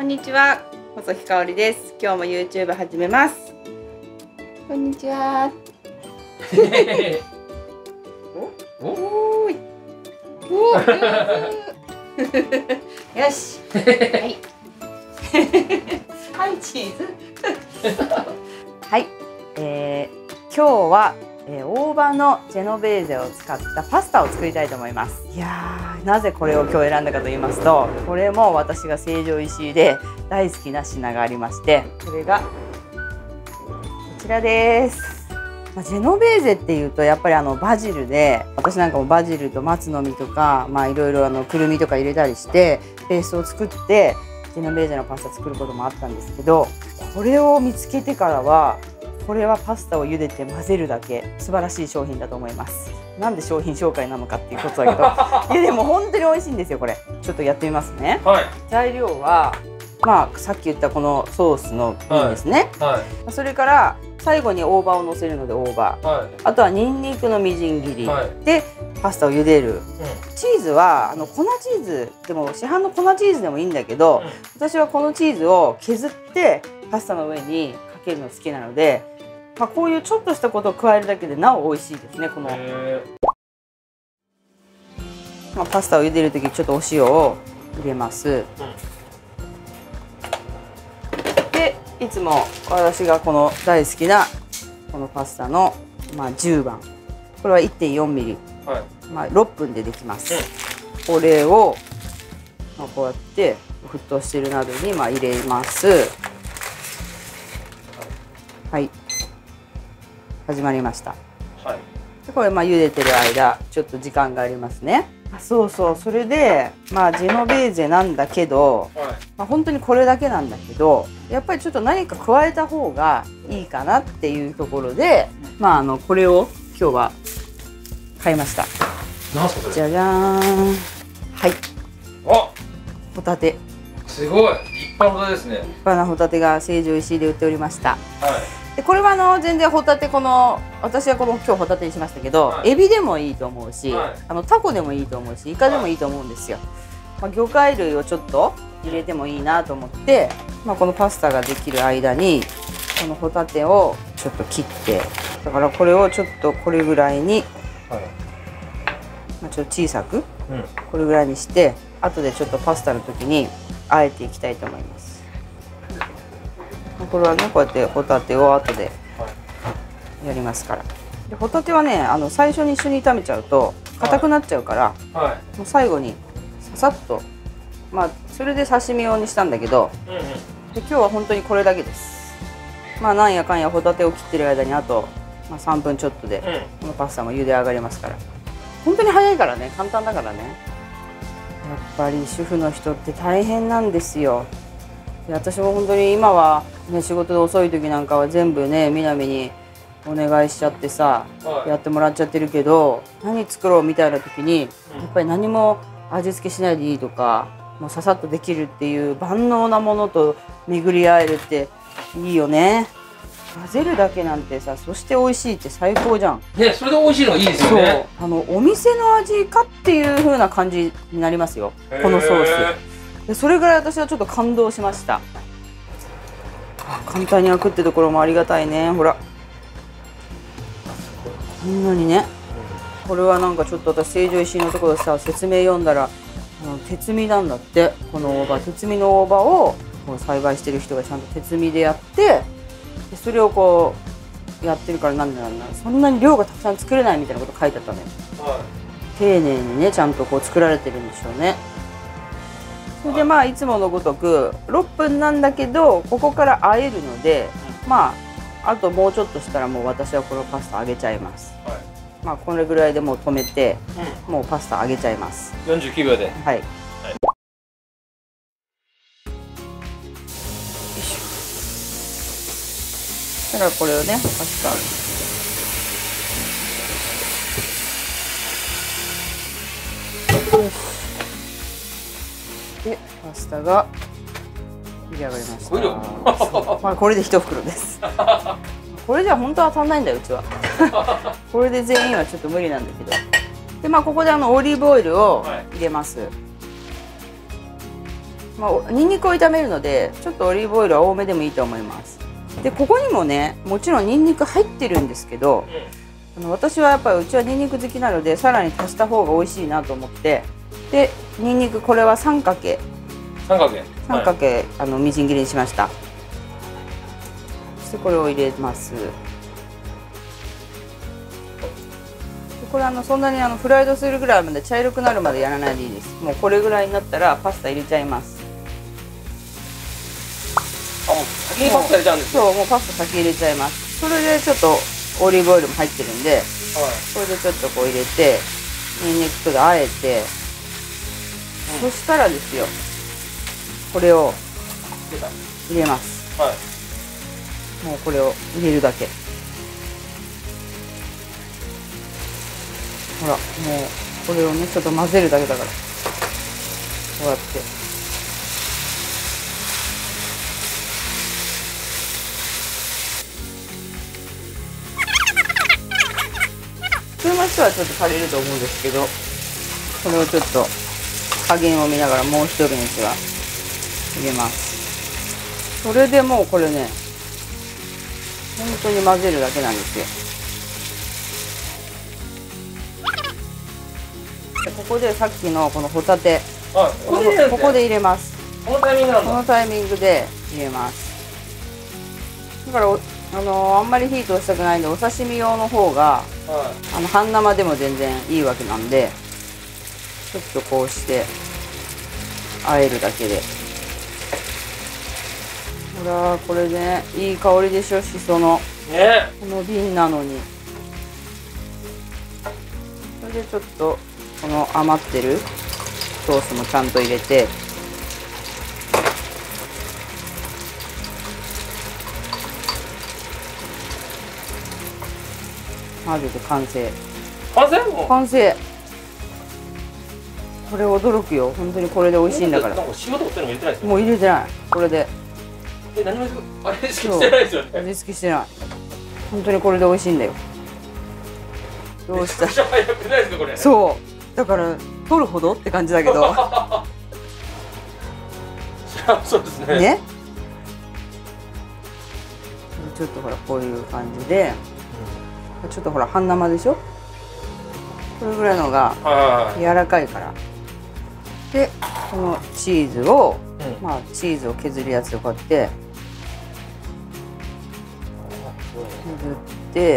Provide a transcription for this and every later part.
こんにちは、細木かおりです。今日も YouTube 始めます。こんにちは。おーい。おー、よし。はい。はい、チーズ。はい。今日は、大葉のジェノベーゼを使ったパスタを作りたいと思います。いやー、なぜこれを今日選んだかと言いますと、これも私が成城石井で大好きな品がありまして、それがこちらです。ジェノベーゼっていうとやっぱりバジルで、私なんかもバジルと松の実とかいろいろくるみとか入れたりしてペーストを作ってジェノベーゼのパスタ作ることもあったんですけど、これを見つけてからはこれはパスタを茹でて混ぜるだけ素晴らしい商品だと思います。なんで商品紹介なのかっていうことだけどいやでも本当に美味しいんですよ。これちょっとやってみますね。はい、材料はさっき言ったこのソースの瓶ですね。それから最後に大葉をのせるので大葉、あとはニンニクのみじん切り、でパスタを茹でる、チーズは粉チーズでも市販の粉チーズでもいいんだけど、私はこのチーズを削ってパスタの上にかけるの好きなので、こういうちょっとしたことを加えるだけでなお美味しいですね。このパスタを茹でる時ちょっとお塩を入れます。でいつも私がこの大好きなこのパスタの10番、これは 1.4 ミリ、6分でできます。これをこうやって沸騰している鍋に入れます。はい、始まりました。でこれ茹でてる間ちょっと時間がありますね。そうそう、それでジェノベーゼなんだけど、本当にこれだけなんだけど、やっぱりちょっと何か加えた方がいいかなっていうところで、これを今日は買いました。じゃじゃーん。はい。ホタテ。 すごい立派なホタテですね。 立派なホタテが成城石井で売っておりました。でこれは全然ホタテ、私は今日ホタテにしましたけど、エビでもいいと思うし、タコでもいいと思うし、イカでもいいと思うんですよ。魚介類をちょっと入れてもいいなと思って、このパスタができる間にこのホタテをちょっと切って、だからこれをちょっとこれぐらいに、ちょっと小さくこれぐらいにして、後でちょっとパスタの時にあえていきたいと思います。これはね、こうやってホタテを後でやりますから。でホタテはね、最初に一緒に炒めちゃうと硬くなっちゃうから、もう最後にささっと、それで刺身用にしたんだけど、で今日は本当にこれだけです。なんやかんやホタテを切ってる間にあと、3分ちょっとでこのパスタも茹で上がりますから、本当に早いからね、簡単だからね。やっぱり主婦の人って大変なんですよ。で私も本当に今は、ね、仕事で遅い時なんかは全部ね、みなみにお願いしちゃってさ、やってもらっちゃってるけど、何作ろうみたいな時にやっぱり何も味付けしないでいいとか、もうささっとできるっていう万能なものと巡り合えるっていいよね。混ぜるだけなんてさ、そして美味しいって最高じゃんね。それで美味しいのがいいですよね。 そうお店の味かっていう風な感じになりますよ、このソースで。それぐらい私はちょっと感動しました。簡単に開くってところもありがたいね。ほらこんなにね。これはなんかちょっと私成城石井のところでさ、説明読んだら鉄実なんだって。この大葉、鉄実の大葉を栽培してる人がちゃんと鉄実でやって、でそれをこうやってるから、なんでなんだ、そんなに量がたくさん作れないみたいなこと書いてあったのよ。丁寧にね、ちゃんと作られてるんでしょうね。それでいつものごとく6分なんだけど、ここから和えるので、あともうちょっとしたらもう私はこのパスタ揚げちゃいます。これぐらいでもう止めて、もうパスタ揚げちゃいます。 49秒で。 はい。だからこれをね、パスタでパスタが出来上がりました。これで1袋です。これじゃ本当は足んないんだよ、うちは。これで全員はちょっと無理なんだけど。でここでオリーブオイルを入れます。 まあ、ニンニクを炒めるのでちょっとオリーブオイルは多めでもいいと思います。でここにもねもちろんニンニク入ってるんですけど、私はやっぱりうちはニンニク好きなのでさらに足した方が美味しいなと思って、でニンニクこれは3かけみじん切りにしました。そしてこれを入れます。これそんなにフライドするぐらいまで茶色くなるまでやらないでいいです。もうこれぐらいになったらパスタ入れちゃいます。 あ、もう先にパスタ入れちゃうんですね。 そう、もうパスタ先入れちゃいます。それでちょっとオリーブオイルも入ってるんで、これでちょっとこう入れてニンニクとであえて、そしたらですよ、これを入れます。もうこれを入れるだけ。ほら、もうこれをねちょっと混ぜるだけだから、こうやって。普通の人はちょっと足りると思うんですけど、これをちょっと加減を見ながらもう一瓶には入れます。それでもうこれね本当に混ぜるだけなんですよ。でここでさっきのこのホタテ、ここで入れます。 このタイミングなんだ。 このタイミングで入れます。だからあんまり火通したくないんで、お刺身用の方が、半生でも全然いいわけなんで、ちょっとこうして和えるだけで。ほら、これねいい香りでしょ、しその、この瓶なのに。それでちょっとこの余ってるソースもちゃんと入れて、混ぜて完成。完成。これ驚くよ、本当にこれで美味しいんだから。 なんか塩とかそういうのも入れてないですよ。 もう入れてない。これで。 何も味付けしてないですよね。 味付けしてない。本当にこれで美味しいんだよ。どうした。 めちゃくちゃ早くないですかこれ。 そう。だから取るほどって感じだけど。 そうですね。 ね。ちょっとほらこういう感じで。ちょっとほら半生でしょ。これぐらいのが柔らかいから。でこのチーズを、まあチーズを削るやつでこうやって削って、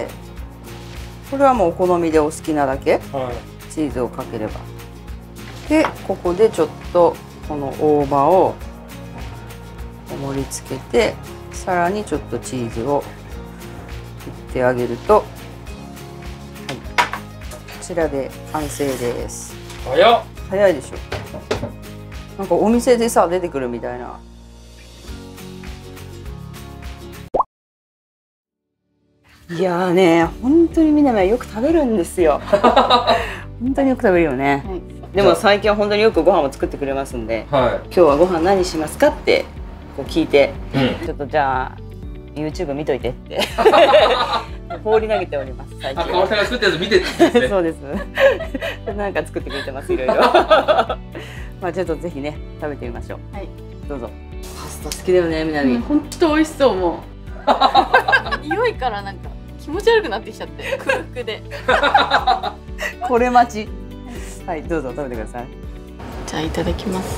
これはもうお好みでお好きなだけチーズをかければ。でここでちょっとこの大葉を盛り付けて、さらにちょっとチーズを振ってあげると、こちらで完成です。早いでしょ。なんかお店でさ出てくるみたいな。いやーね、本当にみんなよく食べるんですよ。本当によく食べるよね。でも最近は本当によくご飯を作ってくれますんで、今日はご飯何しますかってこう聞いて、ちょっとじゃあ YouTube 見といてって放り投げております最近。 川下が作ったやつ見てってそうです。なんか作ってくれてます、いろいろ。まあちょっとぜひね食べてみましょう。はい、どうぞ。パスタ好きだよね、みなみ。 本当美味しそう。もう匂いからなんか気持ち悪くなってきちゃって、空腹で。 これ待ち。はい、どうぞ食べてください。 じゃあいただきます。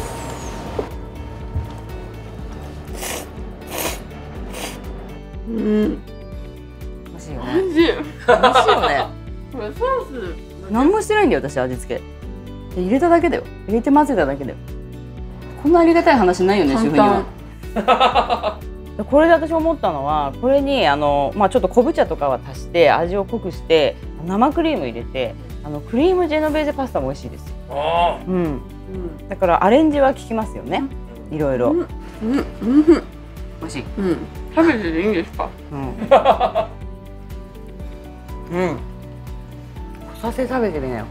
美味しいよね。 美味しい。 美味しいよね。 これソース何もしてないんだよ私、味付け。入れただけだよ。入れて混ぜただけだよ。こんなありがたい話ないよね、主婦には。これで私思ったのは、これにまあちょっと昆布茶とかは足して味を濃くして、生クリーム入れて、クリームジェノベーゼパスタも美味しいですよ。だからアレンジは効きますよね。いろいろ。美味しい。 食べてていいんですか？ させ食べてみなよ。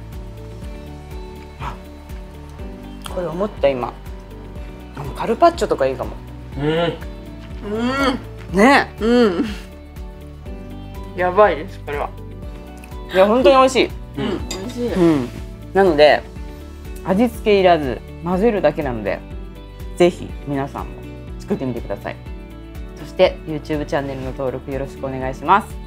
これ思った今。カルパッチョとかいいかも。ね。 やばいですこれは。 いや本当に美味しい。 美味しい。 なので味付けいらず混ぜるだけなので、 ぜひ皆さんも作ってみてください。そして YouTube チャンネルの登録よろしくお願いします。